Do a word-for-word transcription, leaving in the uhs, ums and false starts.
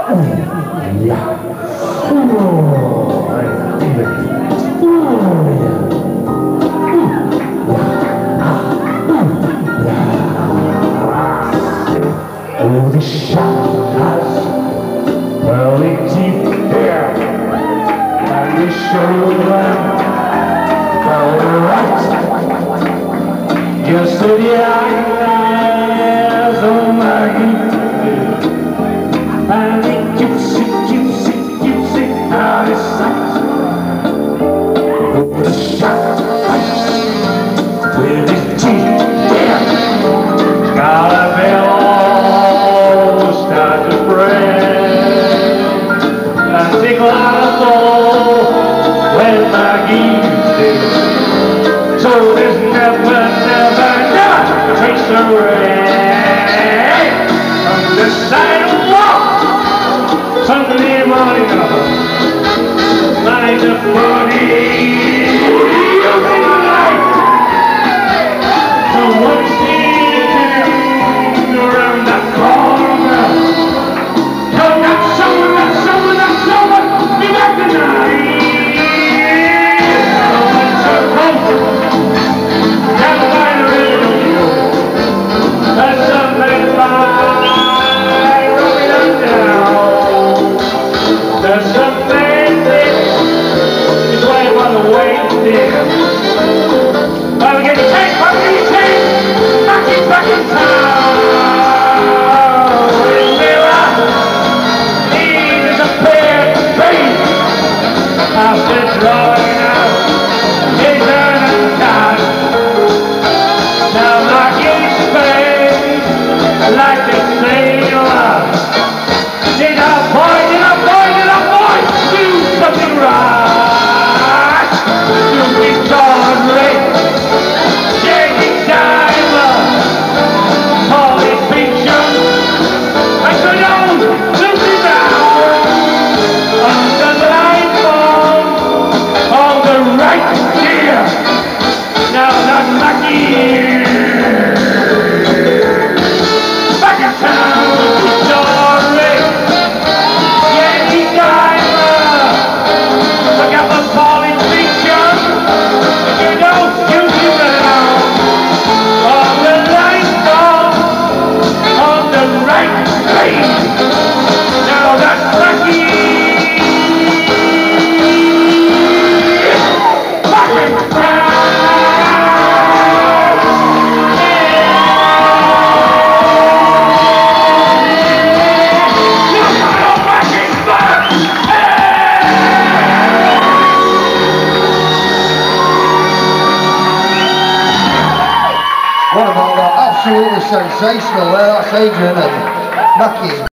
Oh, the shot has pearly teeth here, and the shoulder pearly right. Just to the eyes of Maggie, and the gypsy, gypsy, gypsy out of sight. Oh, the shot has with his teeth here, got a bill. So there's never, never, never a trace of rain from this side of the wall. Sunday morning, light of body, open the light. Someone's sitting around that corner. Tell that someone, that someone, that someone, be back tonight. I'm getting chased, I'm getting chased, back in, back in town. When we're out, need is a pair of feet. After drawing out his earnest cash, now like his face, like the sailor. Did I boy, did I boy, did I boy, do something right? What about that? Absolutely sensational there. That's Adrian and Mackie.